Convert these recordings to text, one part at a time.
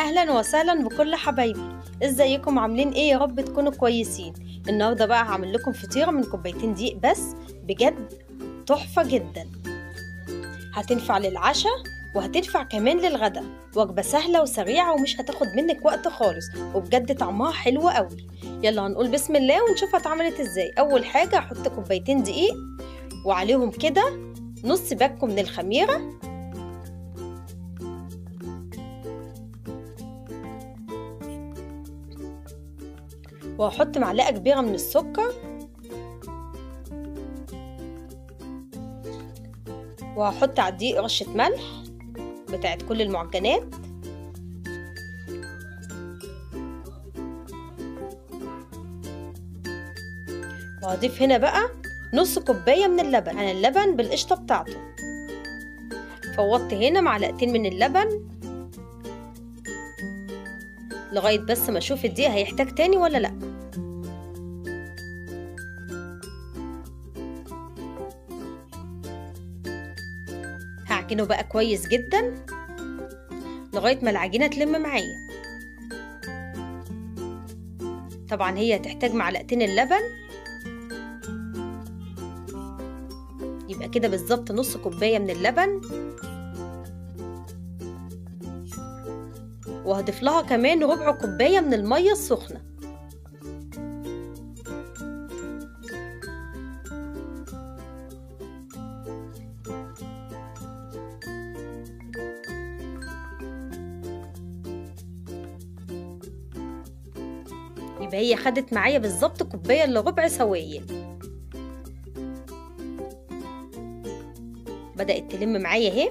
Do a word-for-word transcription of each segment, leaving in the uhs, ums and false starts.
اهلا وسهلا بكل حبايبي. ازيكم عاملين ايه؟ يا رب تكونوا كويسين. النهارده بقى هعمل لكم فطيره من كوبايتين دقيق بس، بجد تحفه جدا. هتنفع للعشاء وهتنفع كمان للغدا، وجبه سهله وسريعه ومش هتاخد منك وقت خالص، وبجد طعمها حلو قوي. يلا هنقول بسم الله ونشوف اتعملت ازاي. اول حاجه هحط كوبايتين دقيق وعليهم كده نص باكو من الخميره، وهحط معلقه كبيره من السكر، وهحط على الدقيق رشه ملح بتاعت كل المعجنات، وهضيف هنا بقى نص كوبايه من اللبن. انا اللبن بالقشطه بتاعته. فوضت هنا معلقتين من اللبن لغايه بس ما اشوف الدقيق هيحتاج تاني ولا لا. هعجنه بقى كويس جدا لغايه ما العجينه تلم معايا. طبعا هي هتحتاج معلقتين اللبن، يبقى كده بالظبط نص كوبايه من اللبن، وهضيف لها كمان ربع كوبايه من الميه السخنه. يبقى هي خدت معايا بالظبط كوبايه الا ربع سوائل. بدأت تلم معايا اهي.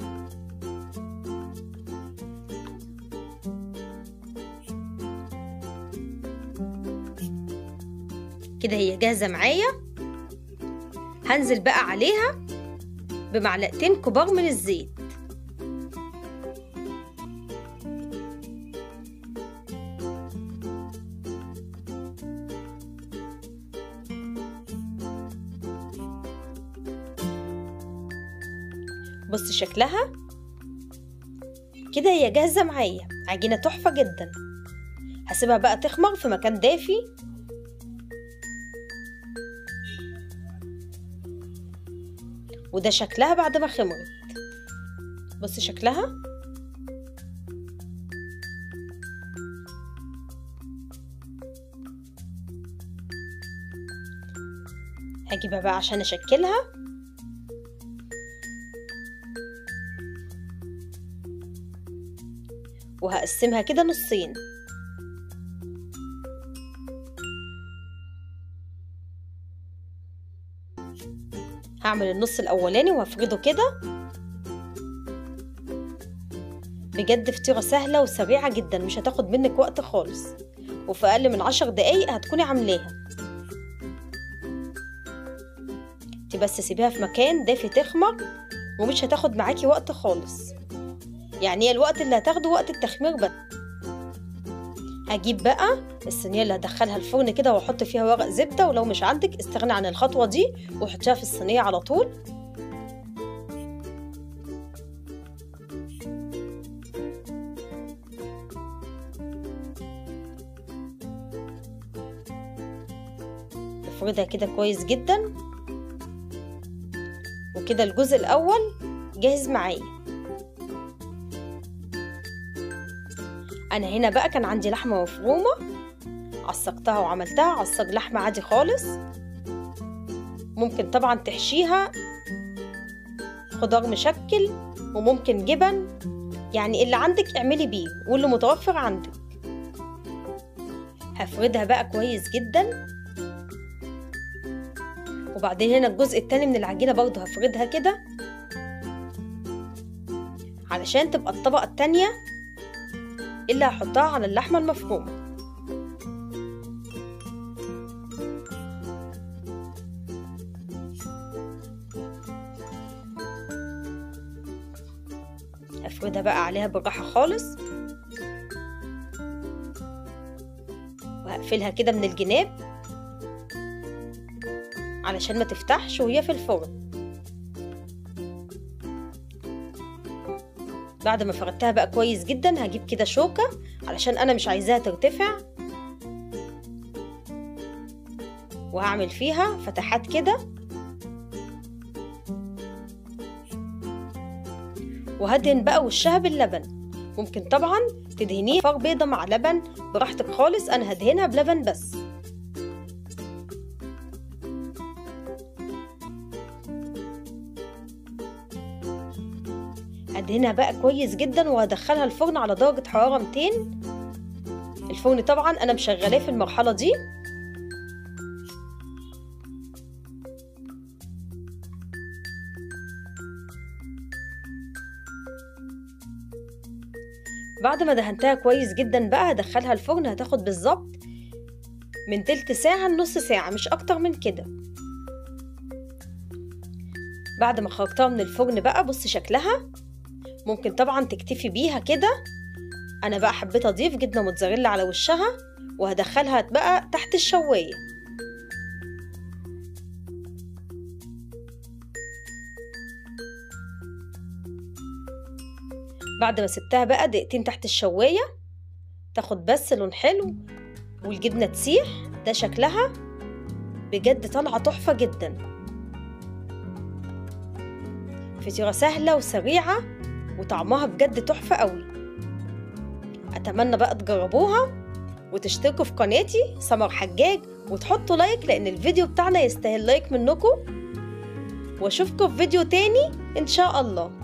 كده هي جاهزه معايا. هنزل بقى عليها بمعلقتين كبار من الزيت. بص شكلها كده هي جاهزه معايا، عجينه تحفه جدا. هسيبها بقى تخمر في مكان دافي. وده شكلها بعد ما خمرت. بص شكلها هجيبها بقى عشان اشكلها. وهقسمها كده نصين. هعمل النص الاولاني وهفرده كده. بجد فطيرة سهلة وسريعة جدا، مش هتاخد منك وقت خالص، وفي اقل من عشر دقايق هتكوني عاملاها. انت بس سيبيها في مكان دافي تخمر، ومش هتاخد معاكي وقت خالص. يعني هي الوقت اللي هتاخده وقت التخمير بس. هجيب بقى الصينيه اللي هدخلها الفرن كده واحط فيها ورق زبده، ولو مش عندك استغني عن الخطوه دي وحطيها في الصينيه على طول. افردها كده كويس جدا. وكده الجزء الاول جاهز معايا. انا هنا بقى كان عندي لحمه مفرومه، عصقتها وعملتها عصاج لحمه عادي خالص. ممكن طبعا تحشيها خضار مشكل وممكن جبن، يعني اللي عندك اعملي بيه واللي متوفر عندك. هفردها بقى كويس جدا. وبعدين هنا الجزء التاني من العجينه برضه هفردها كده علشان تبقى الطبقه التانيه اللي هحطها على اللحمه المفرومه. هفردها بقى عليها بالراحه خالص، وهقفلها كده من الجناب علشان ما تفتحش وهي في الفرن. بعد ما فردتها بقى كويس جدا هجيب كده شوكة علشان انا مش عايزاها ترتفع، وهعمل فيها فتحات كده، وهدهن بقى وشها باللبن. ممكن طبعا تدهنيه فار بيضة مع لبن براحتك خالص، انا هدهنها بلبن بس. هدهنها بقى كويس جدا وهدخلها الفرن على درجة حرارة ميتين. الفرن طبعا انا مشغلاه في المرحلة دي. بعد ما دهنتها كويس جدا بقى هدخلها الفرن، هتاخد بالظبط من تلت ساعة لنص ساعة، مش اكتر من كده. بعد ما خرجتها من الفرن بقى بص شكلها، ممكن طبعا تكتفي بيها كده. انا بقى حبيت اضيف جبنة موتزاريلا على وشها، وهدخلها بقى تحت الشواية. بعد ما سبتها بقى دقيقتين تحت الشواية تاخد بس لون حلو والجبنة تسيح، ده شكلها بجد طالعة تحفة جدا. فطيرة سهلة وسريعة وطعمها بجد تحفة قوي. اتمنى بقى تجربوها وتشتركوا في قناتي سمر حجاج وتحطوا لايك، لان الفيديو بتاعنا يستاهل لايك منكم. واشوفكم في فيديو تاني ان شاء الله.